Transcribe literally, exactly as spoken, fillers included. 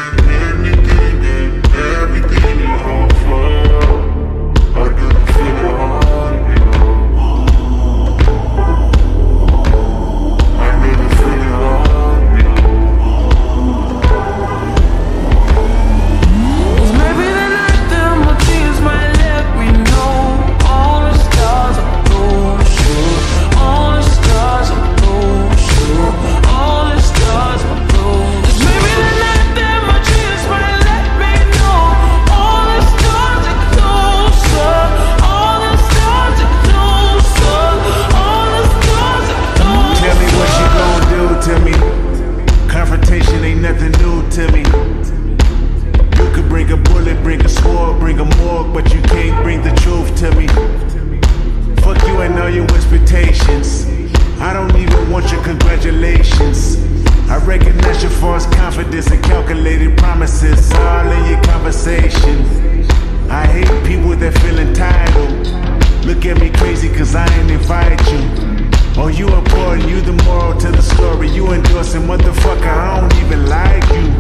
Anything and everything you offer, I didn't feel it on you. I didn't feel it on you. Well, maybe the night that my tears might let me know all the stars are blue, sure. All the stars are blue, sure. All the stars are blue. It's maybe the night that my tears might let me know all the stars are closer. All the stars are closer. All the stars are closer. Tell me what you gon' do to me. Confrontation ain't nothing new to me. You could bring a bullet, bring a sword, bring a morgue, but you can't bring the truth to me. Fuck you and all your expectations. I don't even want your congratulations. I recognize your false confidence and calculated promises all in your conversation. I hate people that feel entitled. Look at me crazy cause I ain't invite you. Oh, you important, you the moral to the story. You endorsing, motherfucker, I don't even like you.